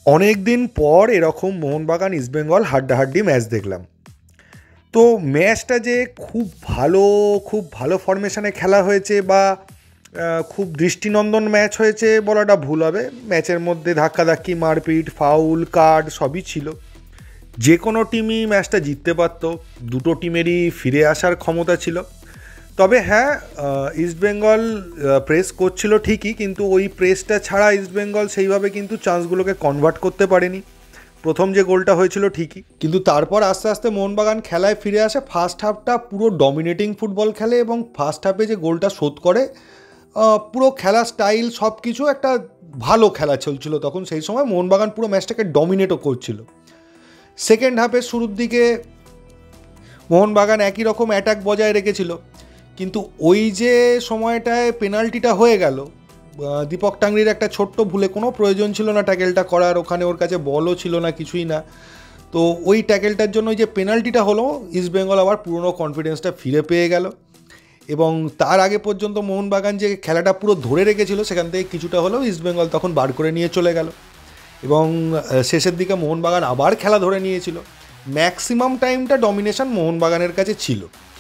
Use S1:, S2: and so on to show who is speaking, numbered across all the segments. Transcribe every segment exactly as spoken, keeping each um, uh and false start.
S1: অনেক দিন পর এরকম মোহনবাগান ইস্টবেঙ্গল হাড্ডাহাড্ডি ম্যাচ দেখলাম। তো ম্যাচটা যে খুব ভালো খুব ভালো ফরমেশনে খেলা হয়েছে বা আহ, খুব দৃষ্টিনন্দন ম্যাচ হয়েছে বলাটা ভুল হবে। ম্যাচের মধ্যে ধাক্কাধাক্কি, মারপিট, ফাউল, কার্ড সবই ছিল। যে কোনো টিমই ম্যাচটা জিততে পারতো, দুটো টিমেরই ফিরে আসার ক্ষমতা ছিল। তবে হ্যাঁ, ইস্টবেঙ্গল প্রেস করছিল ঠিকই, কিন্তু ওই প্রেসটা ছাড়া ইস্টবেঙ্গল সেইভাবে কিন্তু চান্সগুলোকে কনভার্ট করতে পারেনি। প্রথম যে গোলটা হয়েছিল ঠিকই, কিন্তু তারপর আস্তে আস্তে মোহনবাগান খেলায় ফিরে আসে। ফার্স্ট হাফটা পুরো ডমিনেটিং ফুটবল খেলে এবং ফার্স্ট হাফে যে গোলটা শোধ করে, পুরো খেলা স্টাইল সব কিছু একটা ভালো খেলা চলছিল তখন। সেই সময় মোহনবাগান পুরো ম্যাচটাকে ডমিনেটও করছিল। সেকেন্ড হাফের শুরুর দিকে মোহনবাগান একই রকম অ্যাটাক বজায় রেখেছিল, কিন্তু ওই যে সময়টায় পেনাল্টিটা হয়ে গেল, দীপক টাংরির একটা ছোট্ট ভুলে, কোনো প্রয়োজন ছিল না ট্যাকেলটা করার, ওখানে ওর কাছে বলও ছিল না, কিছুই না। তো ওই ট্যাকেলটার জন্য ওই যে পেনাল্টিটা হলো, ইস্টবেঙ্গল আবার পুরনো কনফিডেন্সটা ফিরে পেয়ে গেল। এবং তার আগে পর্যন্ত মোহনবাগান যে খেলাটা পুরো ধরে রেখেছিল, সেখান থেকে কিছুটা হলেও ইস্টবেঙ্গল তখন বার করে নিয়ে চলে গেল। এবং শেষের দিকে মোহনবাগান আবার খেলা ধরে নিয়েছিল। ম্যাক্সিমাম টাইমটা ডমিনেশন মোহনবাগানের কাছে ছিল।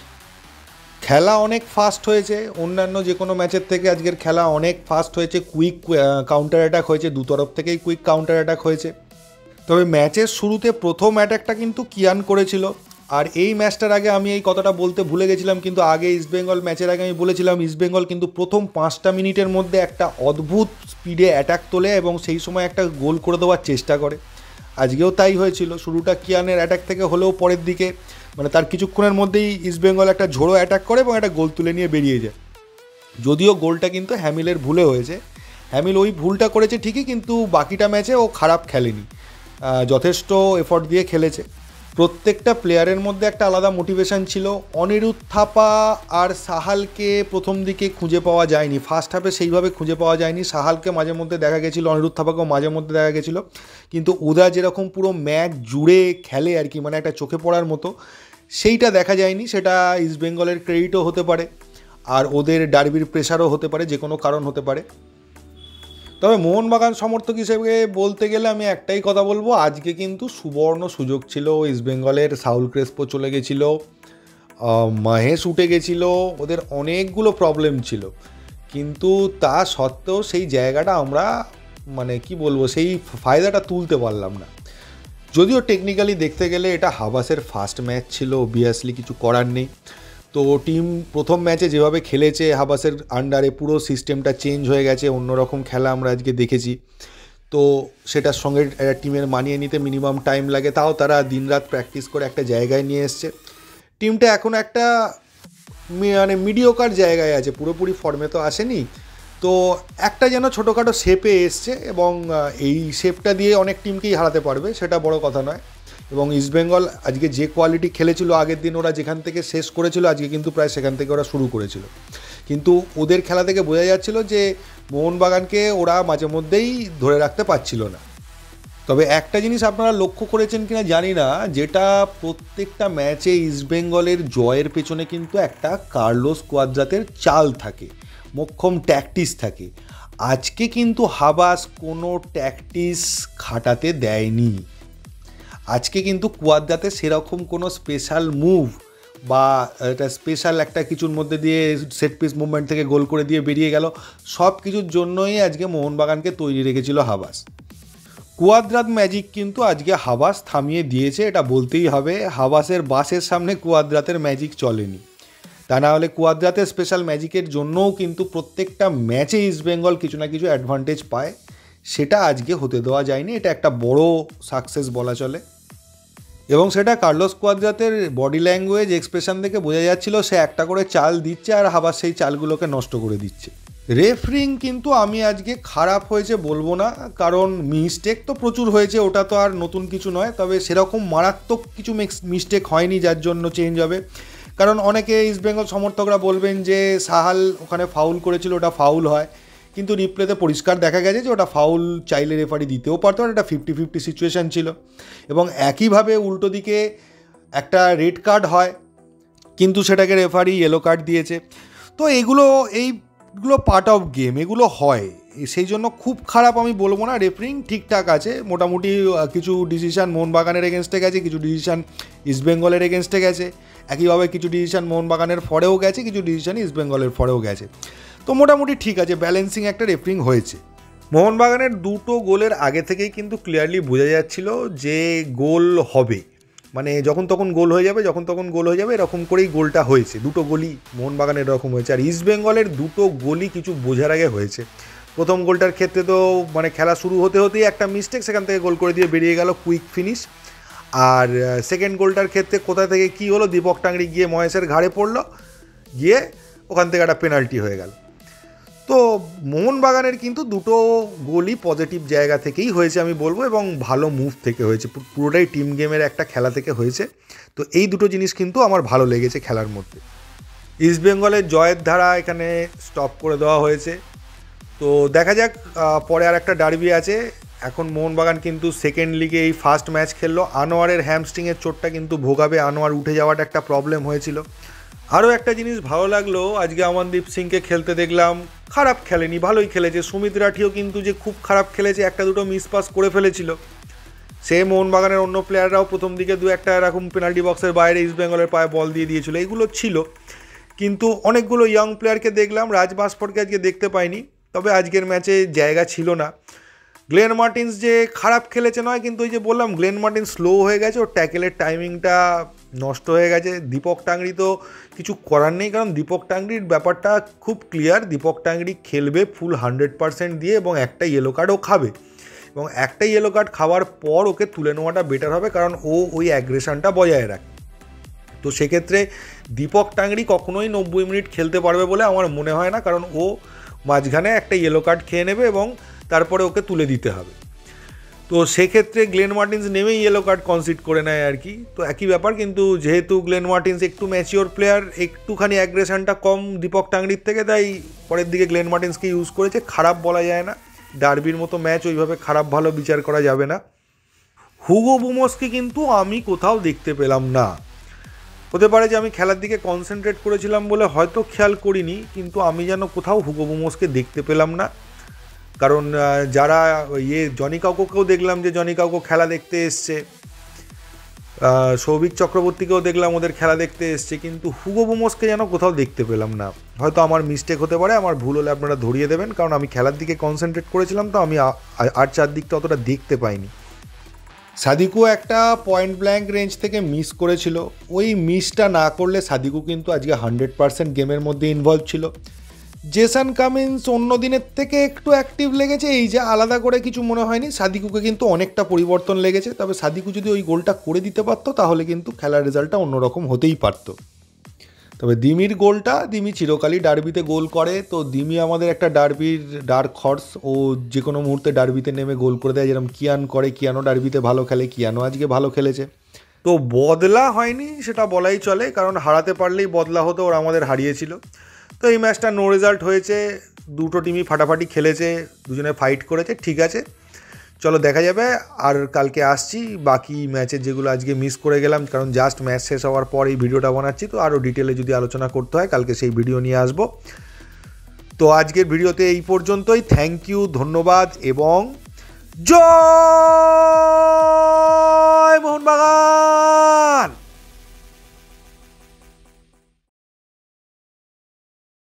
S1: খেলা অনেক ফাস্ট হয়েছে, অন্যান্য যে কোনো ম্যাচের থেকে আজকের খেলা অনেক ফাস্ট হয়েছে। কুইক কাউন্টার অ্যাটাক হয়েছে, দু তরফ থেকেই কুইক কাউন্টার অ্যাটাক হয়েছে। তবে ম্যাচের শুরুতে প্রথম অ্যাটাকটা কিন্তু কিয়ান করেছিল। আর এই ম্যাচটার আগে আমি এই কথাটা বলতে ভুলে গেছিলাম, কিন্তু আগে ইস্টবেঙ্গল ম্যাচের আগে আমি বলেছিলাম ইস্টবেঙ্গল কিন্তু প্রথম পাঁচটা মিনিটের মধ্যে একটা অদ্ভুত স্পিডে অ্যাটাক তোলে এবং সেই সময় একটা গোল করে দেওয়ার চেষ্টা করে। আজকেও তাই হয়েছিল। শুরুটা কিয়ানের অ্যাটাক থেকে হলেও পরের দিকে, মানে তার কিছুক্ষণের মধ্যেই ইস্টবেঙ্গল একটা ঝোড়ো অ্যাটাক করে এবং একটা গোল তুলে নিয়ে বেরিয়ে যায়। যদিও গোলটা কিন্তু হ্যামিলের ভুলে হয়েছে। হ্যামিল ওই ভুলটা করেছে ঠিকই, কিন্তু বাকিটা ম্যাচে ও খারাপ খেলেনি, যথেষ্ট এফর্ট দিয়ে খেলেছে। প্রত্যেকটা প্লেয়ারের মধ্যে একটা আলাদা মোটিভেশন ছিল। অনিরুদ্ধ থাপা আর সাহালকে প্রথম দিকে খুঁজে পাওয়া যায়নি, ফার্স্ট হাফে সেইভাবে খুঁজে পাওয়া যায়নি। সাহালকে মাঝে মধ্যে দেখা গেছিলো, অনিরুদ্ধ থাপাকেও মাঝে মধ্যে দেখা গেছিলো, কিন্তু ওরা যেরকম পুরো ম্যাচ জুড়ে খেলে আর কি, মানে একটা চোখে পড়ার মতো, সেইটা দেখা যায়নি। সেটা ইস্টবেঙ্গলের ক্রেডিটও হতে পারে, আর ওদের ডার্বির প্রেশারও হতে পারে, যে কোনো কারণ হতে পারে। তবে মোহনবাগান সমর্থক হিসেবে বলতে গেলে আমি একটাই কথা বলবো, আজকে কিন্তু সুবর্ণ সুযোগ ছিল। ইস্টবেঙ্গলের সাউল ক্রেসপো চলে গেছিলো, মহেশ উঠে গেছিলো, ওদের অনেকগুলো প্রবলেম ছিল, কিন্তু তা সত্ত্বেও সেই জায়গাটা আমরা, মানে কি বলবো, সেই ফায়দাটা তুলতে পারলাম না। যদিও টেকনিক্যালি দেখতে গেলে এটা হাবাসের ফার্স্ট ম্যাচ ছিল, অবভিয়াসলি কিছু করার নেই। তো টিম প্রথম ম্যাচে যেভাবে খেলেছে হাবাসের আন্ডারে, পুরো সিস্টেমটা চেঞ্জ হয়ে গেছে, অন্যরকম খেলা আমরা আজকে দেখেছি। তো সেটার সঙ্গে একটা টিমের মানিয়ে নিতে মিনিমাম টাইম লাগে, তাও তারা দিনরাত প্র্যাকটিস করে একটা জায়গায় নিয়ে এসছে। টিমটা এখন একটা মানে মিডিওকার জায়গায় আছে, পুরোপুরি ফর্মে তো আসেনি। তো একটা যেন ছোটোখাটো শেপে এসছে, এবং এই শেপটা দিয়ে অনেক টিমকেই হারাতে পারবে, সেটা বড় কথা নয়। এবং ইস্টবেঙ্গল আজকে যে কোয়ালিটি খেলেছিল, আগের দিন ওরা যেখান থেকে শেষ করেছিল, আজকে কিন্তু প্রায় সেখান থেকে ওরা শুরু করেছিল। কিন্তু ওদের খেলা থেকে বোঝা যাচ্ছিল যে মোহনবাগানকে ওরা মাঝে মধ্যেই ধরে রাখতে পারছিল না। তবে একটা জিনিস আপনারা লক্ষ্য করেছেন কিনা জানি না, যেটা প্রত্যেকটা ম্যাচে ইস্টবেঙ্গলের জয়ের পেছনে কিন্তু একটা কার্লোস কোয়াদ্রাতের চাল থাকে, মোক্ষম ট্যাকটিস থাকে। আজকে কিন্তু হাবাস কোনো ট্যাকটিস খাটাতে দেয়নি। আজকে কিন্তু কোয়াদ্রাতে সেরকম কোনো স্পেশাল মুভ বা একটা স্পেশাল একটা কিছুর মধ্যে দিয়ে সেট পিস মুভমেন্ট থেকে গোল করে দিয়ে বেরিয়ে গেল, সব কিছুর জন্যই আজকে মোহনবাগানকে তৈরি রেখেছিল হাবাস। কুয়াদ্রাত ম্যাজিক কিন্তু আজকে হাবাস থামিয়ে দিয়েছে, এটা বলতেই হবে। হাবাসের বাসের সামনে কুয়াদ্রাতের ম্যাজিক চলেনি। তা না হলে কুয়াদ্রাতের স্পেশাল ম্যাজিকের জন্যও কিন্তু প্রত্যেকটা ম্যাচে ইস্টবেঙ্গল কিছু না কিছু অ্যাডভান্টেজ পায়, সেটা আজকে হতে দেওয়া যায়নি। এটা একটা বড় সাকসেস বলা চলে। এবং সেটা কার্লোস কোয়াদ্রাতের বডি ল্যাঙ্গুয়েজ, এক্সপ্রেশন থেকে বোঝা যাচ্ছিল সে একটা করে চাল দিচ্ছে আর হাবাস সেই চালগুলোকে নষ্ট করে দিচ্ছে। রেফারিং কিন্তু আমি আজকে খারাপ হয়েছে বলবো না, কারণ মিস্টেক তো প্রচুর হয়েছে, ওটা তো আর নতুন কিছু নয়। তবে সেরকম মারাত্মক কিছু মিস্টেক হয়নি যার জন্য চেঞ্জ হবে। কারণ অনেকে ইস্টবেঙ্গল সমর্থকরা বলবেন যে সাহাল ওখানে ফাউল করেছিল, ওটা ফাউল হয়, কিন্তু রিপ্লেতে পরিষ্কার দেখা গেছে যে ওটা ফাউল চাইলে রেফারি দিতেও পারতো, আর একটা ফিফটি ফিফটি সিচুয়েশান ছিল। এবং একইভাবে উল্টো দিকে একটা রেড কার্ড হয়, কিন্তু সেটাকে রেফারি ইয়েলো কার্ড দিয়েছে। তো এগুলো এইগুলো পার্ট অফ গেম, এগুলো হয়। সেই জন্য খুব খারাপ আমি বলবো না, রেফারিং ঠিকঠাক আছে মোটামুটি। কিছু ডিসিশান মোহনবাগানের এগেনস্টে গেছে, কিছু ডিসিশান ইস্টবেঙ্গলের এগেনস্টে গেছে, একইভাবে কিছু ডিসিশান মোহনবাগানের ফরেও গেছে, কিছু ডিসিশান ইস্টবেঙ্গলের ফরেও গেছে। তো মোটামুটি ঠিক আছে, ব্যালেন্সিং একটা রেফারিং হয়েছে। মোহনবাগানের দুটো গোলের আগে থেকেই কিন্তু ক্লিয়ারলি বোঝা যাচ্ছিল যে গোল হবে, মানে যখন তখন গোল হয়ে যাবে, যখন তখন গোল হয়ে যাবে, এরকম করেই গোলটা হয়েছে। দুটো গোলই মোহনবাগানের এরকম হয়েছে। আর ইস্টবেঙ্গলের দুটো গোলই কিছু বোঝার আগে হয়েছে। প্রথম গোলটার ক্ষেত্রে তো মানে খেলা শুরু হতে হতেই একটা মিস্টেক, সেখান থেকে গোল করে দিয়ে বেরিয়ে গেল, কুইক ফিনিশ। আর সেকেন্ড গোলটার ক্ষেত্রে কোথা থেকে কী হলো, দীপক টাংরি গিয়ে মহেশের ঘাড়ে পড়লো, গিয়ে ওখান থেকে একটা পেনাল্টি হয়ে গেল। তো মোহনবাগানের কিন্তু দুটো গোলই পজিটিভ জায়গা থেকেই হয়েছে আমি বলবো, এবং ভালো মুভ থেকে হয়েছে, পুরোটাই টিম গেমের একটা খেলা থেকে হয়েছে। তো এই দুটো জিনিস কিন্তু আমার ভালো লেগেছে খেলার মধ্যে। ইস্টবেঙ্গলের জয়ের ধারা এখানে স্টপ করে দেওয়া হয়েছে। তো দেখা যাক, পরে আর একটা ডার্বি আছে। এখন মোহনবাগান কিন্তু সেকেন্ড লিগে এই ফার্স্ট ম্যাচ খেললো। আনোয়ারের হ্যামস্ট্রিংয়ের চোটটা কিন্তু ভোগাবে, আনোয়ার উঠে যাওয়াটা একটা প্রবলেম হয়েছিল। আরও একটা জিনিস ভালো লাগলো, আজকে অমনদীপ সিংকে খেলতে দেখলাম, খারাপ খেলেনি, ভালোই খেলেছে। সুমিত রাঠিও কিন্তু যে খুব খারাপ খেলেছে, একটা দুটো মিস পাস করে ফেলেছিল। সে মোহনবাগানের অন্য প্লেয়াররাও প্রথম দিকে দু একটা এরকম পেনাল্টি বক্সের বাইরে ইস্টবেঙ্গলের পায়ে বল দিয়ে দিয়েছিল, এগুলো ছিল। কিন্তু অনেকগুলো ইয়ং প্লেয়ারকে দেখলাম, রাজ বাস্পরকে আজকে দেখতে পাইনি, তবে আজকের ম্যাচে জায়গা ছিল না। গ্লেন মার্টিন্স যে খারাপ খেলেছে নয়, কিন্তু ওই যে বললাম গ্লেন মার্টিন্স স্লো হয়ে গেছে, ওর ট্যাকেলের টাইমিংটা নষ্ট হয়ে গেছে। দীপক টাংরি তো কিছু করার নেই, কারণ দীপক টাংরির ব্যাপারটা খুব ক্লিয়ার, দীপক টাংরি খেলবে ফুল হান্ড্রেড পার্সেন্ট দিয়ে, এবং একটা ইয়েলো কার্ডও খাবে, এবং একটা ইয়েলো কার্ড খাওয়ার পর ওকে তুলে নেওয়াটা বেটার হবে, কারণ ও ওই অ্যাগ্রেশনটা বজায় রাখে। তো সেক্ষেত্রে দীপক টাংরি কখনোই নব্বই মিনিট খেলতে পারবে বলে আমার মনে হয় না, কারণ ও মাঝখানে একটা ইয়েলো কার্ড খেয়ে নেবে এবং তারপরে ওকে তুলে দিতে হবে। তো সেক্ষেত্রে গ্লেন মার্টিন্স নেমেই ইয়েলো কার্ড কনসিড করে নেয় আর কি। তো একই ব্যাপার, কিন্তু যেহেতু গ্লেন মার্টিন্স একটু ম্যাচিওর প্লেয়ার, একটুখানি অ্যাগ্রেশনটা কম দীপক টাংরির থেকে, তাই পরের দিকে গ্লেন মার্টিন্সকে ইউজ করেছে। খারাপ বলা যায় না, ডার্বির মতো ম্যাচ ওইভাবে খারাপ ভালো বিচার করা যাবে না। হুগো বুমোসকে কিন্তু আমি কোথাও দেখতে পেলাম না। হতে পারে যে আমি খেলার দিকে কনসেন্ট্রেট করেছিলাম বলে হয়তো খেয়াল করিনি, কিন্তু আমি যেন কোথাও হুগো বুমোসকে দেখতে পেলাম না। কারণ যারা ইয়ে জনি কাউকেও দেখলাম যে জনি কাউকে খেলা দেখতে এসছে, সৌভিক চক্রবর্তীকেও দেখলাম ওদের খেলা দেখতে এসছে, কিন্তু হুগো বুমোসকে যেন কোথাও দেখতে পেলাম না। হয়তো আমার মিস্টেক হতে পারে, আমার ভুল হলে আপনারা ধরিয়ে দেবেন, কারণ আমি খেলার দিকে কনসেন্ট্রেট করেছিলাম, তো আমি আর চারদিকটা অতটা দেখতে পাইনি। সাদিকু একটা পয়েন্ট ব্ল্যাঙ্ক রেঞ্জ থেকে মিস করেছিল, ওই মিসটা না করলে সাদিকু কিন্তু আজকে হান্ড্রেড পার্সেন্ট গেমের মধ্যে ইনভলভ ছিল। জেসন কামিন্স অন্য দিনের থেকে একটু অ্যাক্টিভ লেগেছে, এই যে আলাদা করে কিছু মনে হয়নি। সাদিকুকে কিন্তু অনেকটা পরিবর্তন লেগেছে, তবে সাদিকু যদি ওই গোলটা করে দিতে পারতো তাহলে কিন্তু খেলার রেজাল্টটা অন্যরকম হতেই পারত। তবে দিমির গোলটা, দিমি চিরকালই ডার্বিতে গোল করে, তো দিমি আমাদের একটা ডার্বির ডার্ক হর্স, ও যে কোনো মুহূর্তে ডার্বিতে নেমে গোল করে দেয়, যেরকম কিয়ান করে। কিয়ানও ডার্বিতে ভালো খেলে, কিয়ানও আজকে ভালো খেলেছে। তো বদলা হয়নি সেটা বলাই চলে, কারণ হারাতে পারলেই বদলা হতো, ওরা আমাদের হারিয়েছিল। তো এই ম্যাচটা নো রেজাল্ট হয়েছে, দুটো টিমই ফাটাফাটি খেলেছে, দুজনে ফাইট করেছে, ঠিক আছে। চলো দেখা যাবে। আর কালকে আসছি বাকি ম্যাচের যেগুলো আজকে মিস করে গেলাম, কারণ জাস্ট ম্যাচ শেষ হওয়ার পর এই ভিডিওটা বানাচ্ছি, তো আরও ডিটেলে যদি আলোচনা করতে হয় কালকে সেই ভিডিও নিয়ে আসবো। তো আজকের ভিডিওতে এই পর্যন্তই। থ্যাংক ইউ, ধন্যবাদ, এবং জয় মোহনবাগান।